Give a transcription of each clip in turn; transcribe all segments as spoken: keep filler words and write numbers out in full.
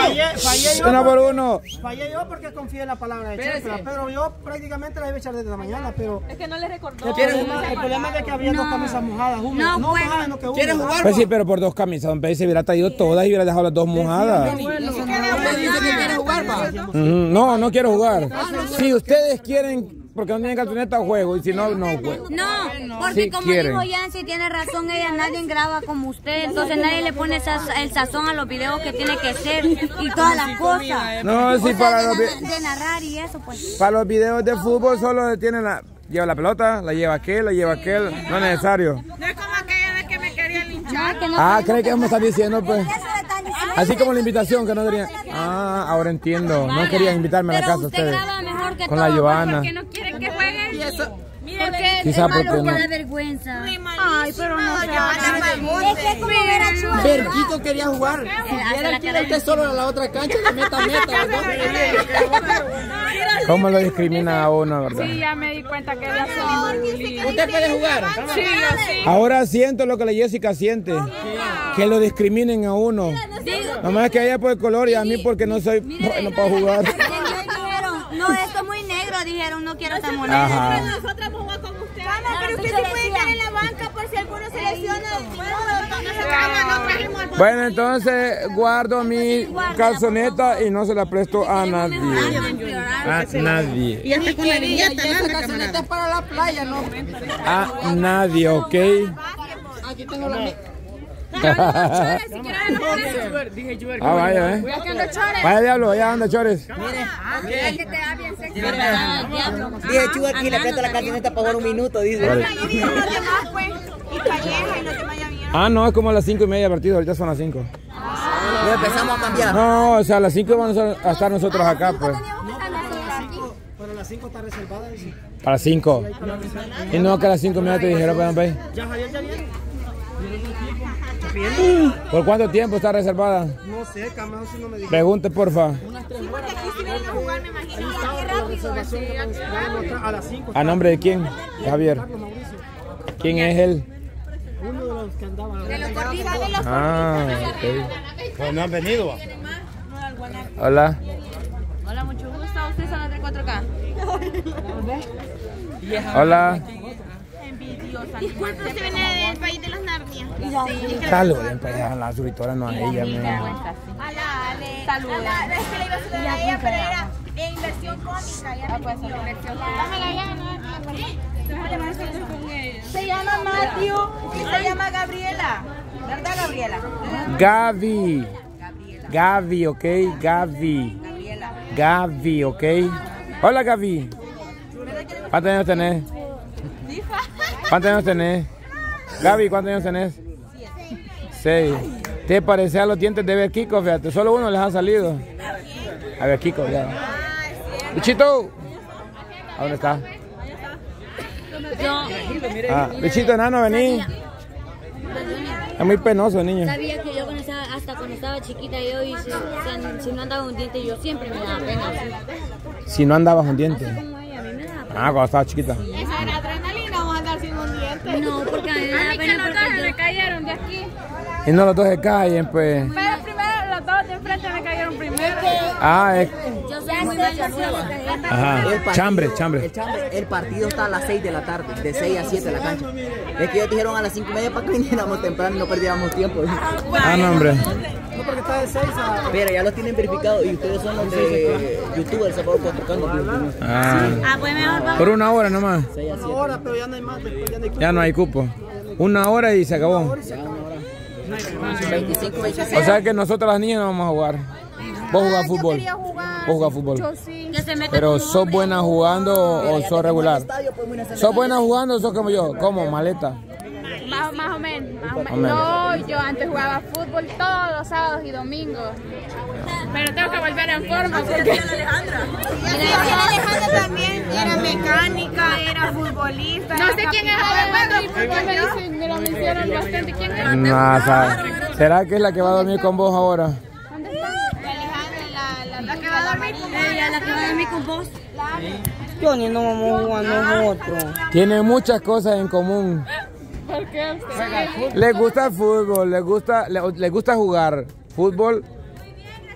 Fallé, fallé yo. Uno por uno. Fallé yo porque confié en la palabra de Chefra, pero yo prácticamente la iba a echar desde la mañana, pero... Es que no le recordó. El problema, el problema es que había no. dos camisas mojadas, húmedas. No, no pues, mojadas, no que ¿Quieres húmedas. jugar? Pues sí, pero por dos camisas, don Pedro se hubiera traído todas y hubiera dejado las dos mojadas. ¿Usted dice que quiere jugar, pa? Mm, no, no quiero jugar. Si ustedes quieren, porque no tienen cartoneta, juego, y si no, no juego. No, porque Sí como quieren. dijo Yancy, tiene razón ella, nadie graba como usted, entonces nadie le pone saz- el sazón a los videos que tiene que ser y todas las cosas. No, O sí, sea, para de, los, na- vi- de narrar y eso, pues. para los videos de fútbol solo tienen la... Lleva la pelota, la lleva aquel, la lleva aquel, no es necesario. No es como aquella vez que me querían linchar. No, que no Ah, podemos ¿cree que vamos a estar diciendo, pues? Eso le están diciendo. Así como la invitación que no querían. Ah, ahora entiendo. No querían invitarme a la Pero casa usted ustedes. graba mejor que Con la todo, Giovanna. Que no quieren que jueguen. Y eso. Porque Quizá es malo porque que no. da vergüenza. Ay, pero no se Es que es como ver a Chua. Berquito quería jugar. Si quiere quiere usted solo a la otra cancha, de meta a meta. ¿Cómo lo discriminan a uno, verdad? Sí, ya me di cuenta que ya son bullying. ¿Usted puede jugar? Sí, yo sí. Ahora siento lo que la Jessica siente. Que lo discriminen a uno. Nomás es que a ella por el color y a mí porque no soy bueno para jugar. Dijeron, no, esto es muy negro, dijeron, no quiero esta moneda. Ajá. Nosotras jugamos con usted. Pero usted se puede estar en la banca por si alguno se lesiona. Bueno, entonces guardo mi calzoneta y no se la presto a nadie. A nadie. Y hasta con la viñeta, ¿no? Esta calzoneta es para la playa, ¿no? A nadie, ¿ok? Aquí tengo la mía. Ah, vaya, eh. Vaya, diablo, allá anda, chores. Dije, Chuga, aquí le presto la calzoneta para jugar un minuto, dice. Vale. Ah, no, es como a las cinco y media partido, ahorita son las cinco. Ya empezamos a cambiar. No, o sea, a las cinco vamos a estar nosotros acá, pues. Pero las cinco está reservada, dice. A las cinco. Y no, que a las cinco y media te dijeron, vean, ve. ¿Ya Javier ya viene? ¿Por cuánto tiempo está reservada? No sé, Camilo si no me dijo. Pregunte, porfa. A las cinco. ¿A nombre de quién? Javier. ¿Quién es él? Uno de los que andaba. Ah, ok. Pues no han venido. Hola. Hola, mucho gusto. ¿Ustedes son las de cuatro K? Hola. Disculpe, ¿usted viene del país de los Narnia? Saluden, pues a la suscriptora, no a ella, me. Saludos. Es que le iba a saludar a ella, pero era de inversión cómica. Ya pues, inversión cómica. Se llama Matthew y se llama Gabriela. ¿Verdad, Gabriela? Gaby. Gaby, ok. Gaby. Gaby, ok. Hola, Gaby. ¿Cuántos años tenés? ¿Cuántos años tenés? Gaby, ¿cuántos años tenés? Seis. ¿Te parece a los dientes de Berquico? Fíjate, solo uno les ha salido. A Berquico, ya. Bichito. ¿A dónde está? Ah, bichito enano, vení. Es muy penoso, niño. Sabía que yo cuando estaba, hasta cuando estaba chiquita yo y si, si, si no andaba un diente yo siempre me daba pena. Si no andabas un diente. Como ella, a mí me daba pena. Ah, cuando estaba chiquita. Esa era adrenalina, vamos a andar sin un diente. No, porque a mí me A daba mí que pena los porque dos yo... me cayeron de aquí. Y no los dos se callen, pues. Pero primero los dos de enfrente me cayeron primero. Ah, es. Yo soy muy maliciosa. Ajá. El partido- Chambre, chambre. El chambre. El partido está a las seis de la tarde, de seis a siete la cancha. Es que ellos dijeron a las cinco y media para que viniéramos temprano y no perdiéramos tiempo. Ah, no, hombre. No, porque está de seis a... Pero ya los tienen verificados y ustedes son los de YouTube, El Salvador Cuatro. Ah. Ah, pues mejor vamos. Por una hora nomás. Una hora, pero ya no hay más, después ya no hay cupo. Ya no hay cupo. Una hora y se acabó. veinticinco, O veintiséis. sea que nosotros las niñas no vamos a jugar. Vos jugás fútbol. Vos jugás fútbol. Que se meta Pero con ¿sos hombres. buena jugando o sos regular? pues, ¿Sos buena jugando o sos como yo? ¿Cómo? ¿Maleta? Más, más o menos, más o o menos. menos. No, yo antes jugaba fútbol todos los sábados y domingos. Pero tengo que volver en forma porque... Alejandra también era mecánica, era futbolista. No sé quién es Alejandra, porque me dicen, me lo mencionan bastante. ¿Quién es? No, ¿sabes? ¿Será que es la que va a dormir con vos ahora? ¿Dónde está? Alejandra, la, la, La que va a dormir con Ella, la que va a dormir con vos. Yo ni no vamos a jugar nosotros. Tienen muchas cosas en común. ¿Por qué usted? Les gusta el fútbol, les gusta, les, les gusta jugar fútbol.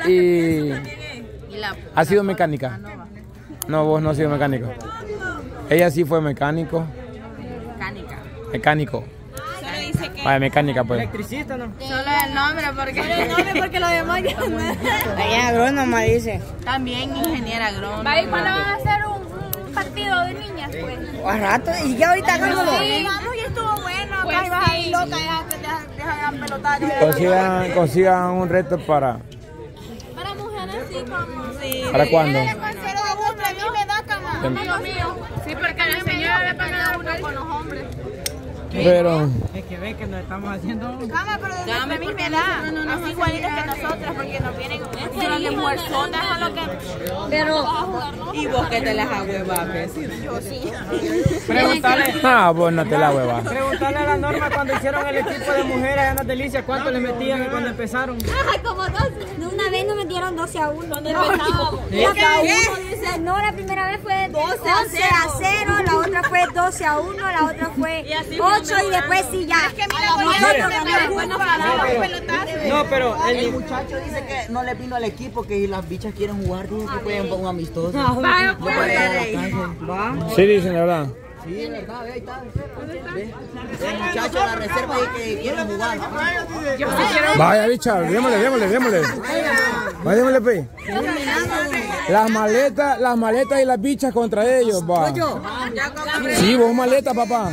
y ha sido mecánica. No, vos no has sido mecánico. Ella sí fue mecánico. Mecánica. Mecánico. Solo dice que... Vaya, mecánica pues. Electricista, ¿no? Solo el nombre porque... Solo el nombre porque lo demás ya no. Ella agrónoma dice. También ingeniera agrónoma. ¿Cuándo van a hacer un, un partido de niñas, pues? A rato, y ya ahorita hagámoslo. Sí, vamos y estuvo bueno. Pues acá ibas ahí loca, deja deja de pelotar. Consigan, consigan un reto para... Para mujeres sí, como... Sí. ¿Para cuándo? Cero de gusto, a mí me da cama. Amigo mío. Sí, porque a la señora le pagan uno con los hombres. Pero... Es que ve que nos estamos haciendo... Cama, pero de la misma edad. Así igualitos que nosotras, porque nos vienen... Son de muerzonas a lo que... Pero... Y vos que te las ahuevas, yo sí. Preguntarle, Ah, vos no te la hueva. preguntarle a la Norma cuando hicieron el equipo de mujeres allá en las Delicias, ¿cuánto le metían y cuando empezaron? Ay, como doce. No, una vez nos metieron doce a uno. ¿Dónde empezábamos? Y hasta uno dice, no, la primera vez fue once a cero, la otra fue doce a uno, la otra fue ocho y después sí ya. Nosotros ganamos. No, pero El el... muchacho dice que no le vino al equipo, que si las bichas quieren jugar, dice que pueden un amistoso. Vaya, pues. Sí, dicen la verdad. Sí, de verdad, ve, ahí está. Ve. El muchacho de la reserva dice que quieren jugar. Vaya, bicha, démosle, démosle, démosle. Vaya, démosle, pe. Las maletas, las maletas y las bichas contra ellos, va. Sí, vos maletas, papá.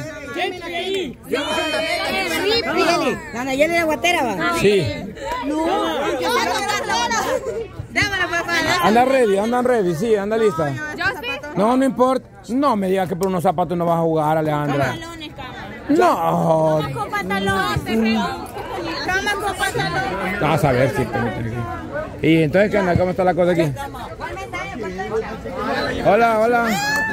La Nayeli de Guatera, va. Sí. Anda ready, anda ready, sí, anda lista. No, no importa. No me digas que por unos zapatos no vas a jugar, Alejandra. No. Con pantalones. Cama con pantalones. Vamos a ver si. Y entonces, ¿qué onda? ¿Cómo está la cosa aquí? Hola, hola.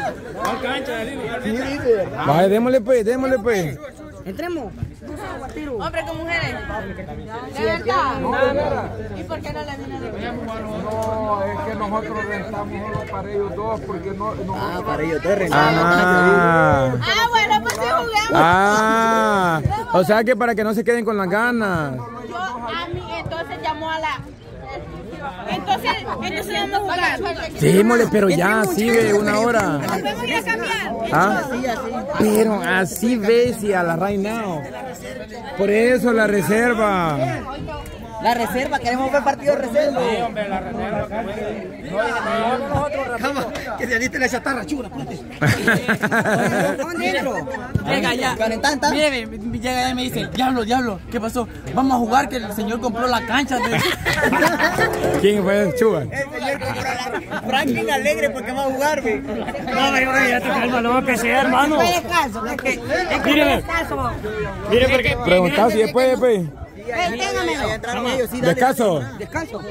Vaya, démosle pues, démosle pues. Entremos. Hombres con mujeres. ¿De verdad? ¿Y por qué no le vino de No, es que nosotros rentamos solo para ellos dos, porque no... Ah, para ellos dos rentamos. Ah, Ah, bueno, pues sí juguemos. ah, o sea que para que no se queden con las ganas. Yo, a mí, entonces llamó a la... Entonces, entonces vamos a jugar. Sí, mole, pero ya, sigue una hora. Nos vamos a ir a cambiar. ¿Ah? Pero así ves y a la right now. Por eso la reserva. La reserva, queremos ver partido de reserva. Sí, hombre, la reserva. Cama, que te diste la chatarra, chula, ponte. ¿Dónde entro? Llega ya. Calentanta. Mire, llega ya y me dice, diablo, diablo, ¿qué pasó? Vamos a jugar que el señor compró la cancha. De... ¿Quién fue? Chuga. El señor compró la... Franklin alegre porque va a jugar, ve. No, me ya te calma, no va a crecer, hermano. Descanso, es que... Mire, mire, porque... Preguntad si después, después. Ahí entraron ellos, sí, dale. Descanso. Descanso.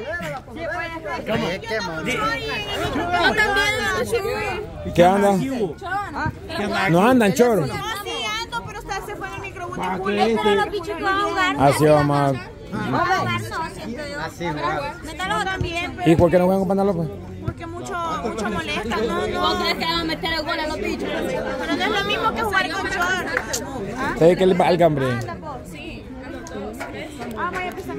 ¿Qué anda? No andan, choro. No, sí ando, pero usted se fue en el microbús de Ah, Julio. Pero los bichos que van a jugar. Así vamos a... Van a jugar, no, siento yo. Así, ¿verdad? Métalo también, pero ¿Y por qué no juegan con pantalón, pues? porque mucho, mucho molesta, ¿no? No. ¿Vos crees que van a meter el gol a los bichos? Pero no es lo mismo que jugar con short. ¿Sabes qué le va al cambre? Ah, vaya, pues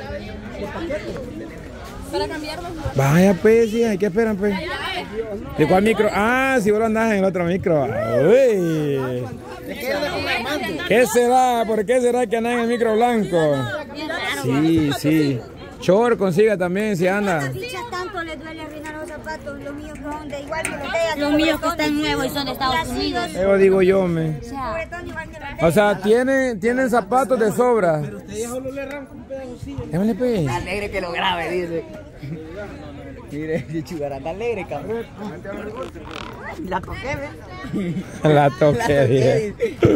Para cambiarlos. Vaya, pues, sí, ¿qué esperan, pues? ¿De cuál micro? Ah, si vos lo andás en el otro micro. Uy. ¿Qué será? ¿Por qué será que andan en el micro blanco? Sí, sí. Chor consiga también si anda. Las bichas tanto les duele arruinar los zapatos, los míos que son de igual que los de ellas. Los míos que están nuevos y son de Estados Unidos. Eso digo yo, me. O sea, tienen, tienen zapatos de sobra. Déjale, pues. Alegre que lo grabe, dice. Mire, si Chugarán está alegre, cabrón. La toqué, ¿ves? La toqué, dije.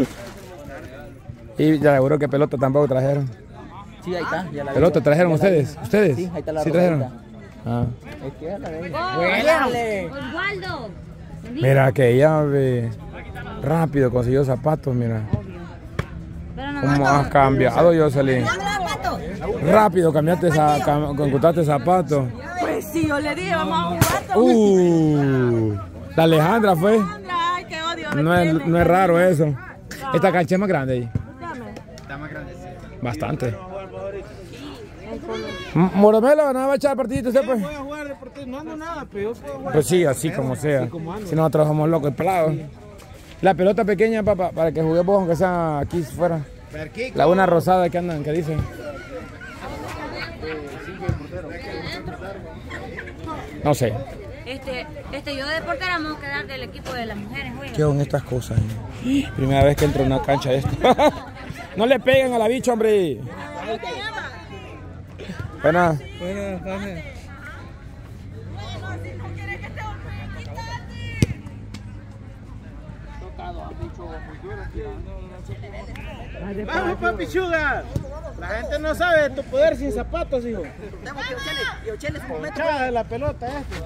Y ya seguro que pelota tampoco trajeron. Sí, ahí está. Ya la ¿Pelota vi. trajeron Ya la ustedes? vi. ¿Ustedes? Sí, ahí está la ¿Sí trajeron? rojita. Ah. Es que ya la ve. ¡Buénale! Osvaldo. Mira que ella ve rápido consiguió zapatos, mira. ¿Cómo has cambiado, Jocelyn? Rápido cambiaste esa, cam, encontraste zapatos. Pues sí, yo le dije, vamos a jugar. Uh, la Alejandra fue. Ay, qué odio. No es, no es raro eso. Esta cancha es más grande ahí. Está más grande, sí. Bastante. Moromelo, ¿no va a echar partidito usted, pues? Voy a jugar deportivo, no ando nada, pero yo puedo jugar. Pues sí, así como sea. Si nosotros somos locos, pelados. La pelota pequeña, papá, para que juguemos aunque sea aquí fuera. La una rosada que andan, que dicen. No sé. Este, este, yo de portera me voy a quedar del equipo de las mujeres, oiga. ¿Qué son estas cosas? Eh? Primera vez que entro en una cancha de esto. No le peguen a la bicha, hombre. Buenas. Buenas, Jaime. Vamos, papi Sugar. La gente no sabe de tu poder sin zapatos, hijo. Echada de la pelota, esto.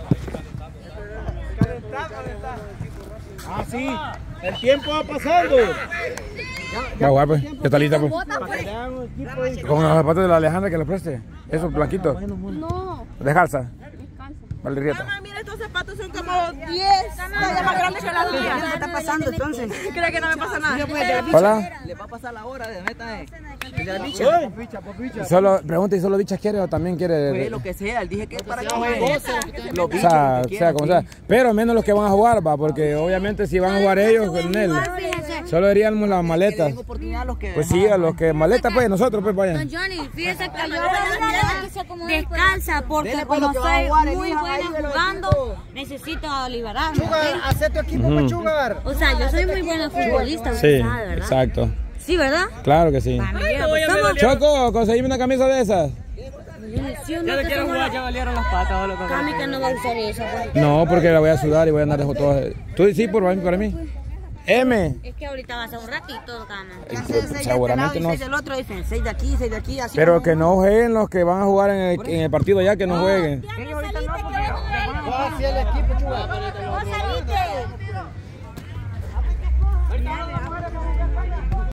Ah, sí. El tiempo va pasando. Ya, guay, pues. Ya está lista, pues. Con los zapatos de la Alejandra que le preste. Esos blanquitos. No. Descalza. Vale, Rieta. Mamá, mira, estos zapatos son como diez. Todavía más grandes que las mías. ¿Qué está pasando entonces? ¿Cree que no me pasa nada? Hola. Le va a pasar la hora de neta, eh. De la bicha. Solo, pregunta, ¿y solo bichas quiere o también quiere? Pues lo que sea, él dije que es para que juegue. Los O bichos, sea, lo que sea quieran, como sí. sea. Pero menos los que van a jugar, va, porque obviamente si van a jugar ellos con él, solo haríamos las maletas. Den oportunidad a los que... Pues sí, a los que maletas, pues nosotros, pues vayan. Don Johnny, fíjese que yo descansa porque Dele, pues, lo como que va a soy jugar, muy elija buena ahí de los jugando, equipos. necesito liberarme. Sugar, ¿ok? haz tu equipo para Sugar. O sea, yo soy muy buena futbolista, Sí, usted sabe, ¿verdad? exacto. Sí, ¿verdad? Claro que sí. Mira, pues, ¿cómo? Choco, conseguime una camisa de esas. Yo no quiero jugar, ya valieron las patas. Cami que no va a usar eso. Pues. No, porque la voy a sudar y voy a andar de todas. Tú sí, por mí, para mí. M. Es que ahorita va a ser un ratito, Cama. Seguramente no. Seis del otro, dicen, seis de aquí, seis de aquí, así. Pero que no jueguen los que van a jugar en el, en el partido ya, que no jueguen. Ellos ahorita no, porque... Va hacia el equipo, Sugar. ¡Vos saliste!